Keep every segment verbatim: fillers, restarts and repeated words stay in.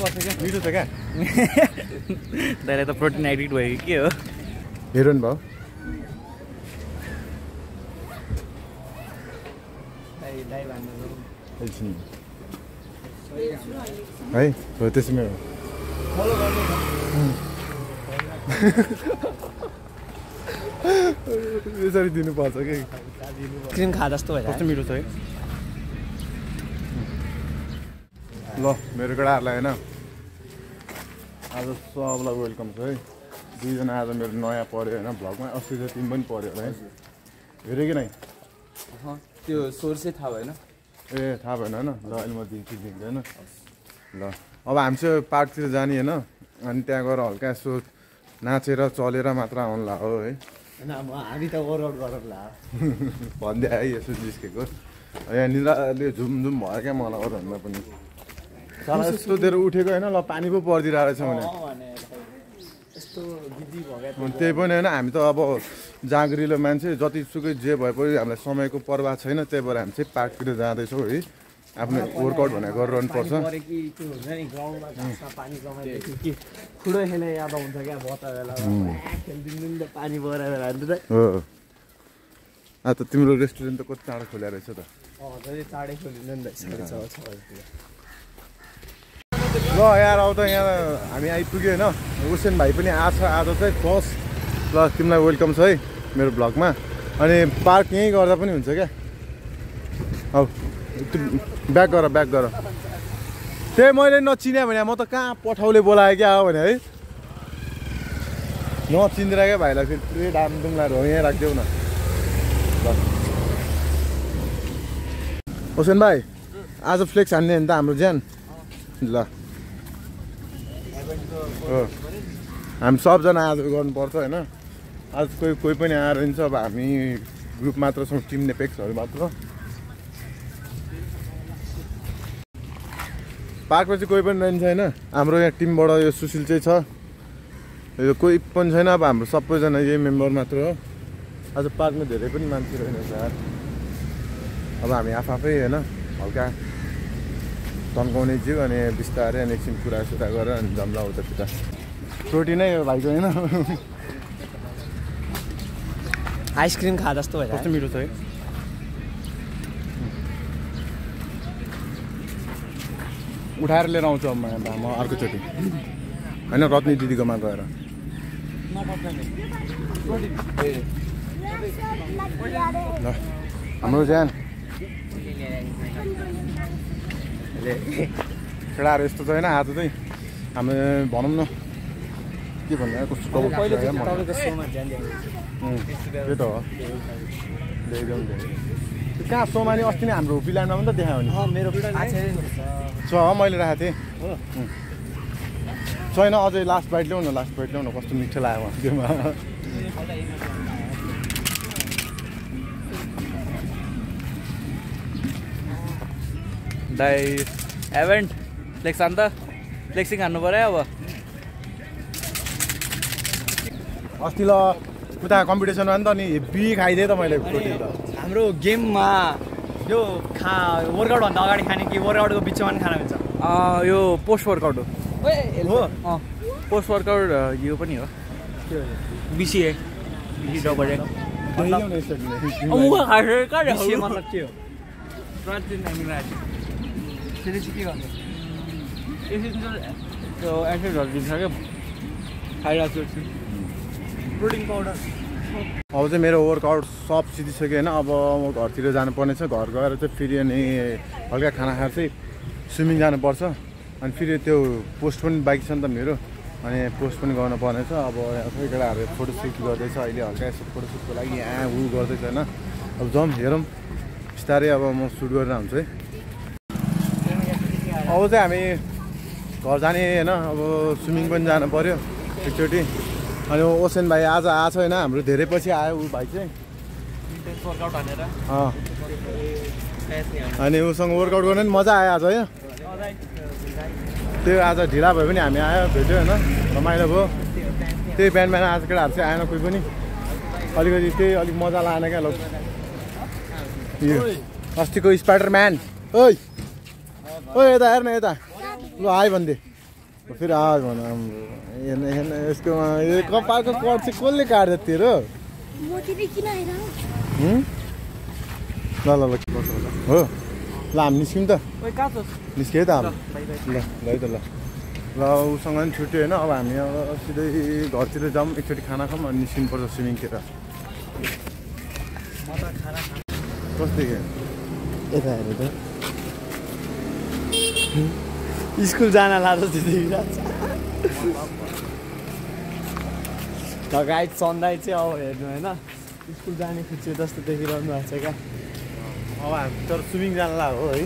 गर्छ क्या मिठो छ क्या दाइले त प्रोटिन एडिक्ट भयो कि के हो हेरोइन भयो है हो त्यसमै हो यसरी दिनुपर्छ कि क्रिम खा जस्तो भयो कस्तो मिठो छ है ल मेरो केटाहरूलाई होइन आज सबलाई वेलकम छ है दुईजना आज मेरो नयाँ पऱ्यो होइन भ्लगमा अस्ति त तिमी पनि पऱ्यो होला है हेऱ्यो कि नै त्यो सोर्सै थाहा भएन ए थाहा भएन होइन ल अहिले म दिन्छु दिन्छु होइन ल अब हामी चाहिँ पार्कतिर जाने होइन अनि त्यहाँ गएर हल्का यसो नाचेर चलेर मात्र आउनुला हो है हामी त वर्कआउट गरौँला भन्दै आयो यसो निस्केको यहाँ निद्राले झुमझुम भयो क्या मलाई अरूभन्दा पनि साला यस्तो धेरै उठेको होइन ल पानी पो परिदिरहेको रहेछ भने त्यही पनि होइन हामी त अब जाँग्रिलो मान्छे जतिसुकै जे भए पनि हामीलाई समयको पर्वाह छैन त्यही भएर हामी चाहिँ पार्कतिर जाँदैछौँ है आफ्नो वर्कआउट भनेर गरिरहनु पर्छ हो त तिम्रो रेस्टुरेन्ट त कति चाँडो खोल्या रहेछ त ल यार अब त यहाँ हामी आइपुग्यो होइन उसेन भाइ पनि आएको छ आज चाहिँ फर्स्ट ल तिमीलाई वेलकम छ है मेरो ब्लगमा अनि पार्क यहीँ गर्दा पनि हुन्छ क्या हौ ब्याक गर ब्याक गर त्यही मैले नचिने भने म त कहाँ पठाउले बोलाएँ क्या हो भने है नचिन्दिरा क्या भाइलाई फेरि पुरै डामडुम लाएर हो यहीँ राखिदेऊ न ल हुसेन भाइ आज फ्लेक्स हान्ने नि त हाम्रो ज्यान ल हो हामी सबजना आज गर्नुपर्छ होइन आज कोही कोही पनि आएर हिँड्छ अब हामी ग्रुप मात्र छौँ टिम नेपेक्सहरू मात्र पार्कमा चाहिँ कोही पनि रहन्छ होइन हाम्रो यहाँ टिमबाट यो सुशील चाहिँ छ यो कोही पनि छैन अब हाम्रो सबैजना यही मेम्बर मात्र हो आज पार्कमा धेरै पनि मान्छे रहेनछ यार अब हामी आफै होइन हल्का तन्काउने जिउ अनि बिस्तारै अनि एकछिन कुरासुरा गरेर अनि जम्ला उतातिर प्रोटिनै हो भाइको होइन आइसक्रिम खा जस्तो भयो कस्तो मिठो छ है उठाएर लिएर आउँछु अब म अर्कोचोटि होइन रत्नी दिदीकोमा गएर ल हाम्रो ज्यान केटाहरू यस्तो छैन आज चाहिँ हामी भनौँ न के भन्नु कस्तो त्यो त हो कहाँ सोमा नि अस्ति नै हाम्रो पिलानमा पनि त देखायो नि मेरो छ मैले राखेको थिएँ छैन अझै लास्ट बाइट ल्याउ न लास्ट बाइट ल्याउ न कस्तो मिठो लाग्यो त्योमा दाइ एभेन्ट फ्लेक्स अन्त फ्लेक्सिङ हान्नु पऱ्यो अब अस्ति ल उता कम्पिटिसनमा नि त नि हेभी खाइदिएँ त मैले प्रोटिन त हाम्रो गेममा यो खा वर्कआउटभन्दा अगाडि खाने कि वर्कआउटको बिचमा पनि खाना हुन्छ यो पोस्ट वर्कआउट हो हो पोस्ट वर्कआउट यो पनि हो बिसिए डबल मतलब के हो प्रतिदिन हामी राख्छ त्यसले चाहिँ के गर्नु त्यो एक्सर्साइजहरू दिन्छ क्या खाइरहेको छु प्रोटिन पाउडर अब चाहिँ मेरो वर्कआउट सब सिधिसक्यो होइन अब म घरतिर जानुपर्ने छ घर गएर चाहिँ फेरि अनि हल्का खाना खाएर चाहिँ स्विमिङ जानुपर्छ अनि फेरि त्यो पोस्ट पनि बाइक छ नि त मेरो अनि पोस्ट पनि गर्नुपर्ने छ अब सबै केटाहरू फोटोसुट गर्दैछ अहिले हल्का यसो फोटोसुटको लागि यहाँ उ गर्दैछ होइन अब जाउँ हेरौँ बिस्तारै अब म सुट गरेर आउँछु है अब चाहिँ हामी घर जाने होइन अब स्विमिङ पनि जानु पऱ्यो एकचोटि अनि ओसेन भाइ आज आएको होइन हाम्रो धेरै पछि आयो ऊ भाइ चाहिँ अनि उसँग वर्कआउट गर्नु पनि मजा आयो आज है त्यो आज ढिला भयो पनि हामी आयो भेट्यो होइन रमाइलो भयो त्यही बिहान बिहान आज केटाहरू चाहिँ आएन कोही पनि अलिकति त्यही अलिक मजा लागेन क्या लोक यो अस्तिको स्पाइडर म्यान ओइ ओ यता हेर्न यता ल आयो भन्दै फेरि आग भन हाम्रो हेर्न हेर्न यसको यो कपालको कट चाहिँ कसले काट्छ तेरो ल ल ल हो ल हामी निस्क्यौँ त निस्क्यो त हामी ल है त ल ल उसँग पनि छुट्यो होइन अब हामी अब सिधै घरतिर जाऊँ एकचोटि खाना खाऊँ अनि निस्किनु पर्छ स्विमिङतिर कस्तो यता हेर त स्कुल जान लाग्छ गाइड सन्दाई चाहिँ अब हेर्नु होइन स्कुल जाने खुच्यो जस्तो देखिरहनु भएको छ क्या अब हामी तर स्विमिङ जान लाग्यो है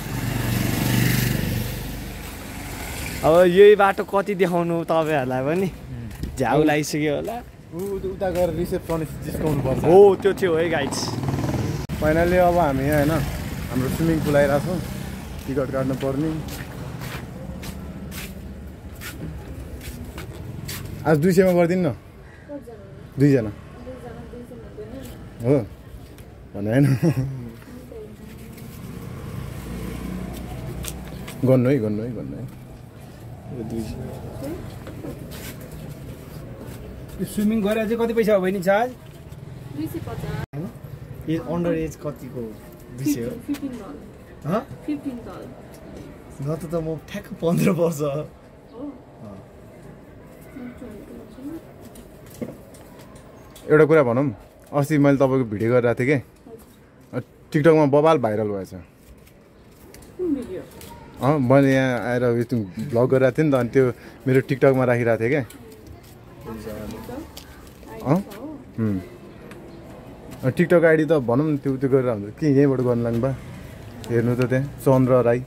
अब यही बाटो कति देखाउनु तपाईँहरूलाई पनि झ्याउ लागिसक्यो होला उता गएर रिसेप्सनिस्ट जिस्काउनु पर्छ हो त्यो थियो है गाइड्स फाइनली अब हामी होइन हाम्रो स्विमिङ पुल आइरहेको छौँ टिकट काट्नु पर्ने आज दुई सयमा गरिदिनु न दुईजना हो भने होइन गर्नु है गर्नु है गर्नु है स्विमिङ गरेर चाहिँ कति पैसा हो बहिनी चार्ज अन्डर एज कतिको विषय हो न त म ठ्याक्क पन्ध्र वर्ष एउटा कुरा भनौँ अस्ति मैले तपाईँको भिडियो गरिरहेको थिएँ कि टिकटकमा बबाल भाइरल भएछ अँ मैले यहाँ आएर उयो भ्लग गरिरहेको थिएँ नि त अनि त्यो मेरो टिकटकमा राखिरहेको थिएँ क्या अँ टिकटक आइडी त भनौँ न त्यो त्यो गरेर हुन्छ के यहीँबाट गर्नु लाग्नु बा हेर्नु त त्यहाँ चन्द्र राई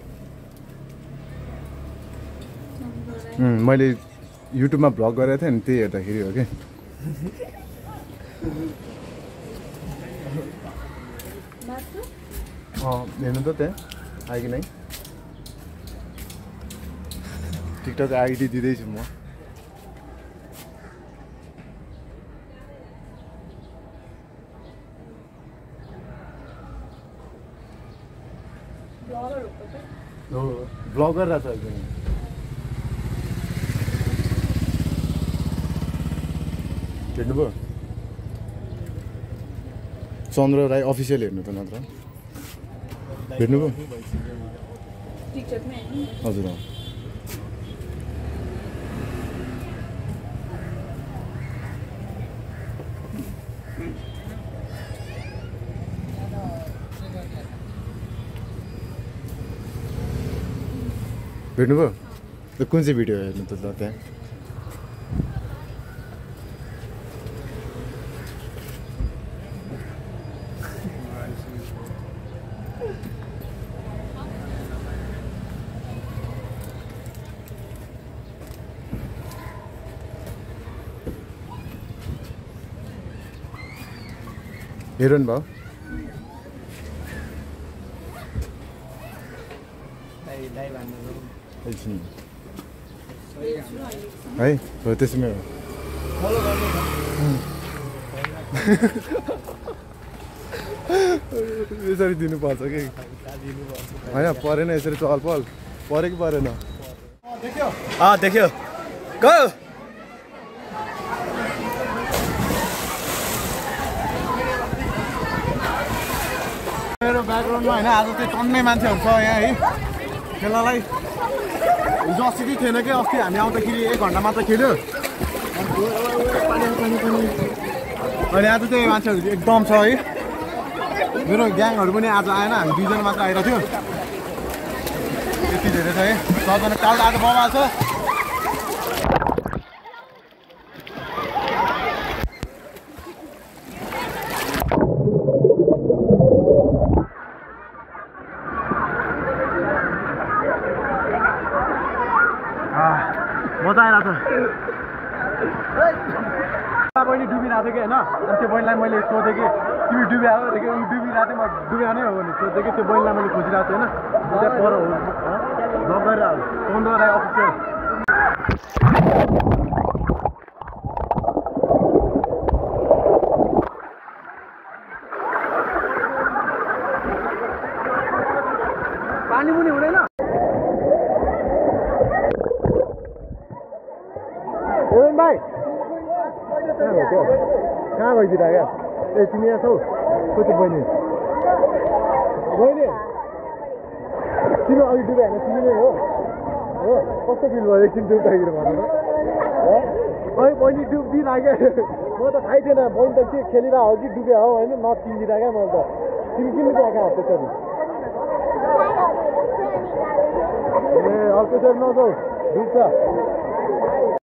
मैले युट्युबमा भ्लग गरेको थिएँ नि त्यही हेर्दाखेरि हो कि अँ हेर्नु त त्यहाँ आयो कि नै टिकटक आइडी दिँदैछु म हो भ्लग गरिरहेको छ एकदम हेर्नुभयो चन्द्र राई अफिसियल हेर्नु त नत्र हेर्नुभयो हजुर हेर्नुभयो कुन चाहिँ भिडियो हेर्नु त त्यहाँ हेर्नु भयो है हो त्यसमै हो यसरी दिनुपर्छ कि होइन परेन यसरी चहल पहल पऱ्यो कि परेन अँ देख्यो गयो मेरो ब्याकग्राउन्डमा होइन आज चाहिँ टन्नै मान्छेहरू छ यहाँ है खेल्नलाई हिजो अस्ति चाहिँ थिएन कि अस्ति हामी आउँदाखेरि एक घन्टा मात्र खेल्यो अनि आज चाहिँ मान्छेहरू एकदम छ है मेरो ग्याङहरू पनि आज आएन हामी दुईजना मात्र आइरहेको थियो यति धेरै छ है सबजना काल आज बबा छ मजा आइरहेको छ बहिनी डुबिरहेको थियो कि होइन अनि त्यो बहिनीलाई मैले सोधेँ कि तिमी डुबिआ हो कि डुबिरहेको थिएँ म डुबिआ नै हो भने सोधेँ कि त्यो बहिनीलाई मैले खोजिरहेको थिएँ होइन त्यहाँ पर हो लगेर पन्ध्र राई अफिसियल पानी मुनि हुँदैन एवन भाइ कहाँ हो त्यो कहाँ गइदिँदा क्या ए तिमी यहाँ छौ कति बहिनी बहिनी तिमी अघि डुबे होइन तिमी नै हो हो कस्तो फिल भयो एकछिन डुब्दाखेरि भन त खै बहिनी डुब्दिरहेको म त थाहै थिएन बहिनी त के खेलिरहेको हो कि डुबे हो होइन नचिन्दिरहेको क्या मैले त तिमी किन त्यहाँ कहाँ त्यसरी ए अब त्यसरी नजाऊ डुब्छ